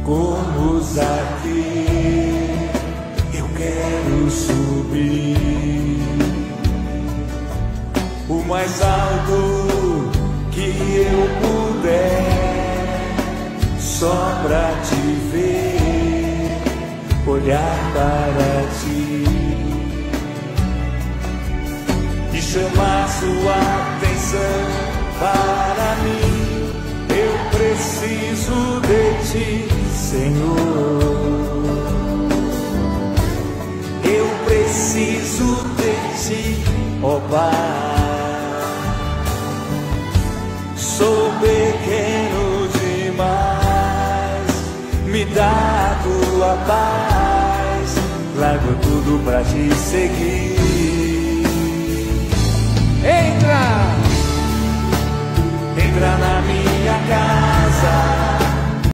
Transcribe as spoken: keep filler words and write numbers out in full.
como Zaqueu, eu quero subir o mais alto que eu puder, só pra te ver, olhar para ti e chamar sua atenção para mim. Eu preciso de ti, Senhor. Eu preciso de ti, ó Pai. Sou pequeno demais, me dá a tua paz. Largo tudo pra te seguir. Entra! Entra na minha casa.